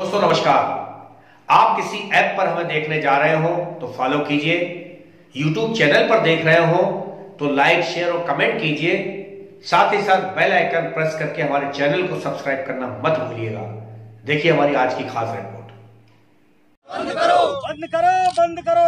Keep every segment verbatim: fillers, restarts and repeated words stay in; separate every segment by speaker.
Speaker 1: दोस्तों नमस्कार। आप किसी ऐप पर हमें देखने जा रहे हो तो फॉलो कीजिए, यूट्यूब चैनल पर देख रहे हो तो लाइक शेयर और कमेंट कीजिए, साथ ही साथ बेल आइकन प्रेस करके हमारे चैनल को सब्सक्राइब करना मत भूलिएगा। देखिए हमारी आज की खास रिपोर्ट।
Speaker 2: बंद करो बंद करो बंद करो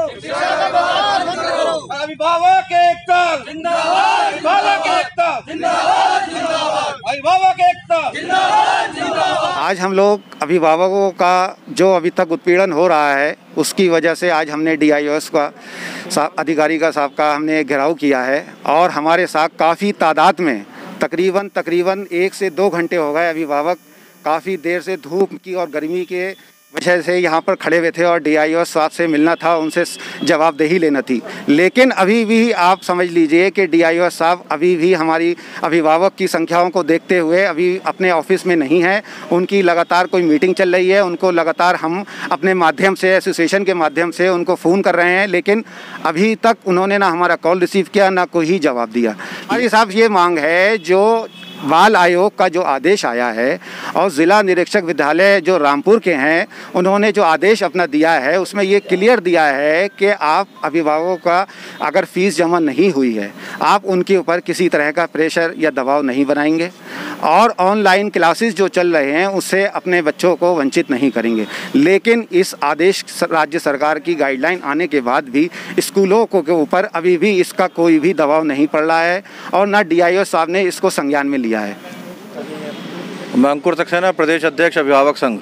Speaker 2: अभिभावक एकता जिंदाबाद, अभिभावक एकता जिंदाबाद जिंदाबाद, अभिभावक एकता जिंदाबाद जिंदाबाद।
Speaker 3: आज हम लोग अभिभावकों का जो अभी तक उत्पीड़न हो रहा है उसकी वजह से आज हमने डी आई ओ एस का साहब अधिकारी का साहब का हमने घेराव किया है और हमारे साथ काफ़ी तादाद में तकरीबन तकरीबन एक से दो घंटे हो गए अभिभावक काफ़ी देर से धूप की और गर्मी के वजह से यहाँ पर खड़े हुए थे और डी आई ओ एस साहब से मिलना था, उनसे जवाबदेही लेना थी। लेकिन अभी भी आप समझ लीजिए कि डी आई ओ एस साहब अभी भी हमारी अभिभावक की संख्याओं को देखते हुए अभी अपने ऑफिस में नहीं है। उनकी लगातार कोई मीटिंग चल रही है, उनको लगातार हम अपने माध्यम से एसोसिएशन के माध्यम से उनको फ़ोन कर रहे हैं, लेकिन अभी तक उन्होंने ना हमारा कॉल रिसीव किया ना कोई जवाब दिया। हमारी साहब ये मांग है, जो बाल आयोग का जो आदेश आया है और ज़िला निरीक्षक विद्यालय जो रामपुर के हैं उन्होंने जो आदेश अपना दिया है उसमें ये क्लियर दिया है कि आप अभिभावकों का अगर फ़ीस जमा नहीं हुई है आप उनके ऊपर किसी तरह का प्रेशर या दबाव नहीं बनाएंगे और ऑनलाइन क्लासेस जो चल रहे हैं उससे अपने बच्चों को वंचित नहीं करेंगे। लेकिन इस आदेश राज्य सरकार की गाइडलाइन आने के बाद भी स्कूलों को के ऊपर अभी भी इसका कोई भी दबाव नहीं पड़ रहा है और ना डी आई ओ साहब ने इसको संज्ञान में लिया है।
Speaker 4: मैं अंकुर सक्सेना, प्रदेश अध्यक्ष अभिभावक संघ।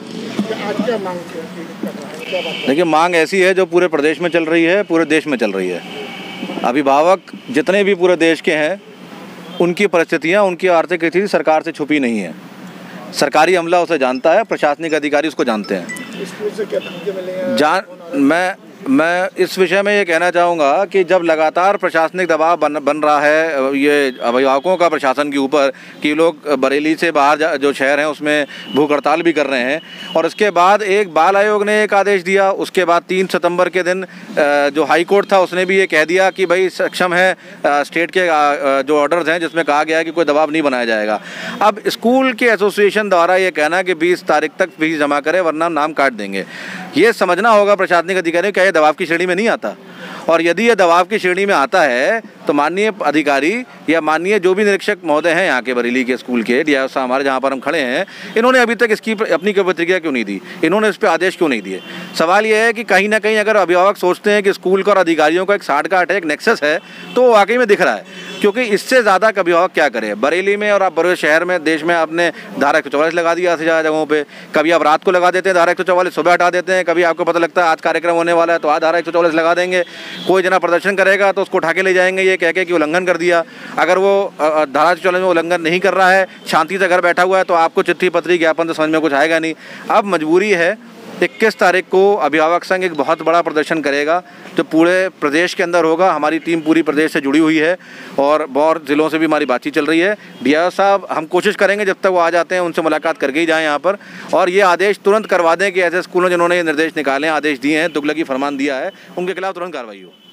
Speaker 4: देखिए, मांग ऐसी है जो पूरे प्रदेश में चल रही है, पूरे देश में चल रही है। अभिभावक जितने भी पूरे देश के हैं उनकी परिस्थितियां, उनकी आर्थिक स्थिति सरकार से छुपी नहीं है। सरकारी अमला उसे जानता है, प्रशासनिक अधिकारी उसको जानते हैं।
Speaker 2: स्कूल से क्या धमकी मिली है?
Speaker 4: जान मैं मैं इस विषय में ये कहना चाहूँगा कि जब लगातार प्रशासनिक दबाव बन बन रहा है ये अभिभावकों का प्रशासन के ऊपर कि लोग बरेली से बाहर जो शहर हैं उसमें भूख हड़ताल भी कर रहे हैं, और इसके बाद एक बाल आयोग ने एक आदेश दिया, उसके बाद तीन सितंबर के दिन जो हाई कोर्ट था उसने भी ये कह दिया कि भाई सक्षम है स्टेट के जो ऑर्डर्स हैं जिसमें कहा गया है कि कोई दबाव नहीं बनाया जाएगा। अब स्कूल के एसोसिएशन द्वारा ये कहना कि बीस तारीख तक फीस जमा करें वरना नाम काट देंगे, ये समझना होगा प्रशासनिक अधिकारी क्या ये दबाव की श्रेणी में नहीं आता। और यदि ये दबाव की श्रेणी में आता है तो माननीय अधिकारी या माननीय जो भी निरीक्षक महोदय हैं यहाँ के बरेली के स्कूल के डी आई ओ साहब हमारे जहाँ पर हम खड़े हैं, इन्होंने अभी तक इसकी अपनी प्रतिक्रिया क्यों नहीं दी, इन्होंने इस पर आदेश क्यों नहीं दिए। सवाल ये है कि कहीं ना कहीं अगर अभिभावक सोचते हैं कि स्कूल का और अधिकारियों का एक साठगांठ है, एक नेक्सस है, तो वो वाकई में दिख रहा है, क्योंकि इससे ज़्यादा अभिभावक क्या करे। बरेली में और आप बड़े शहर में देश में आपने धारा एक सौ चौवालीस लगा दिया ऐसी ज़्यादा जगहों पे, कभी आप रात को लगा देते हैं धारा एक सौ चौवालीस, सुबह हटा देते हैं, कभी आपको पता लगता है आज कार्यक्रम होने वाला है तो आज धारा एक सौ चौवालीस लगा देंगे, कोई जना प्रदर्शन करेगा तो उसको उठा के ले जाएंगे ये कह के कि उल्लंघन कर दिया। अगर वो धारा एक सौ चौवालीस में उल्लंघन नहीं कर रहा है, शांति से घर बैठा हुआ है, तो आपको चिट्ठी पत्री ज्ञापन तो समझ में कुछ आएगा नहीं। अब मजबूरी है, इक्कीस तारीख को अभिभावक संघ एक बहुत बड़ा प्रदर्शन करेगा जो पूरे प्रदेश के अंदर होगा। हमारी टीम पूरी प्रदेश से जुड़ी हुई है और बहुत ज़िलों से भी हमारी बातचीत चल रही है। डी आई ओ साहब हम कोशिश करेंगे जब तक वो आ जाते हैं उनसे मुलाकात करके ही जाएँ यहाँ पर, और ये आदेश तुरंत करवा दें कि ऐसे स्कूलों जिन्होंने ये निर्देश निकाले हैं, आदेश दिए हैं, तुगलकी फरमान दिया है, उनके खिलाफ तुरंत कार्रवाई हो।